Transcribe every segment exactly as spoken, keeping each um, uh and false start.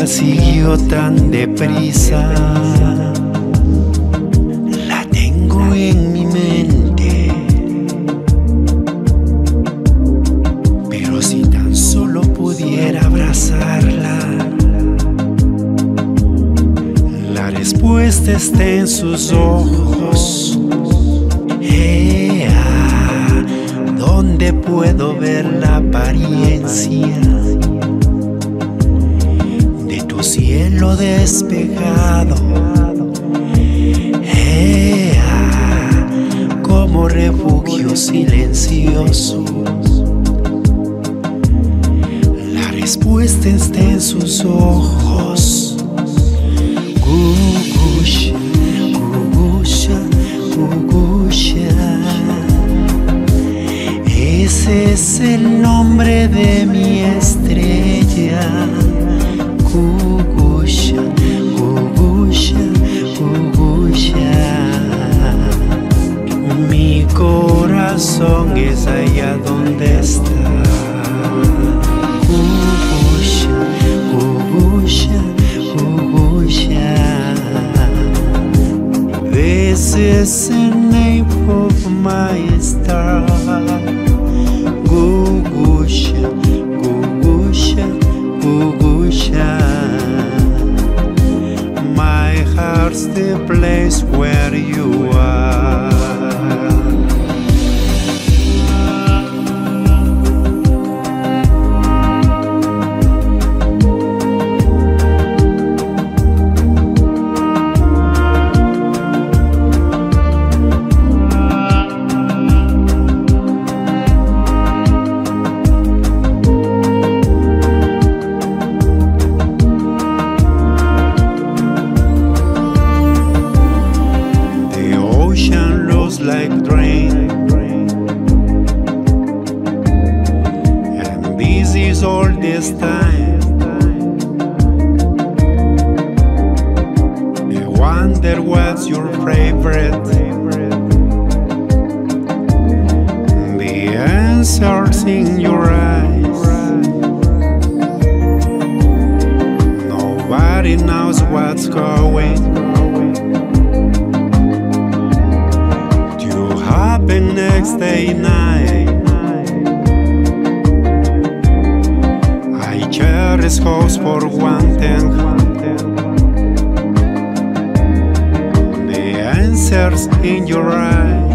siguió tan deprisa. La tengo en mi mente, pero si tan solo pudiera abrazarla. La respuesta está en sus ojos. Ea, donde puedo ver la apariencia de tu cielo despejado. Ea, como refugio silencioso. La respuesta está en sus ojos. Gugusha, Gugusha, Gugusha. Ese es el nombre de mi estrella. Gugusha, Gugusha, Gugusha. Mi corazón es allá donde está. Gugusha, Gugusha, Gugusha. This is the name of my star. Gugusha, Gugusha, Gugusha. My heart's the place where you are. Like rain, and this is all this time. I wonder what's your favorite. The answer's in your eyes. Nobody knows what's going. Next day night, I cherish hopes for one thing. The answers in your eyes.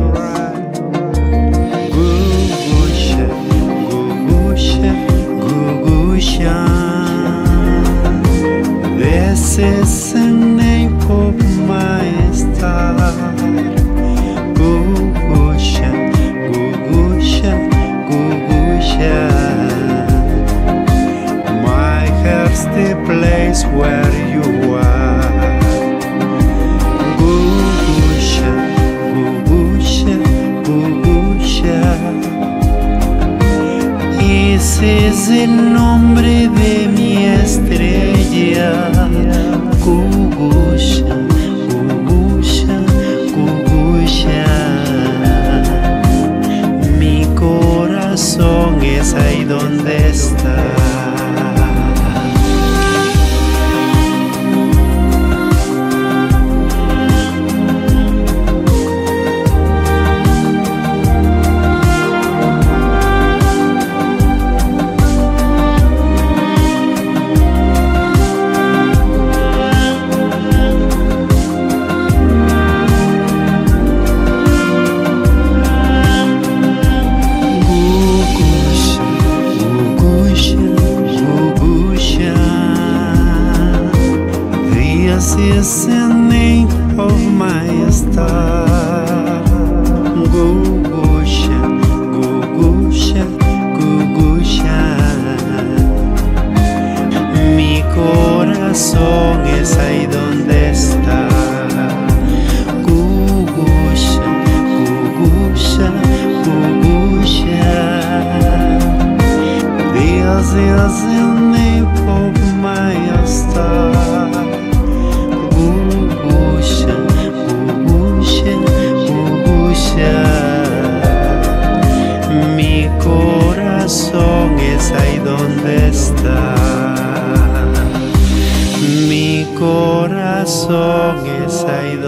Gugusha, Gugusha, Gugusha. This is the name of my star. Gugusha, Gugusha, Gugusha. My heart's the place where you are. Gugusha, Gugusha, Gugusha. Ese es el nombre de mi estrella. Gugusha, Gugusha, Gugusha. Mi corazón es ahí donde está. This is the name of my star. Gugusha, Gugusha, Gugusha. Mi corazón es ahí donde está. Gugusha, Gugusha, Gugusha. This is the name of my star. Gugusha, Gugusha, Gugusha. Mi corazón es ahí donde está. song is I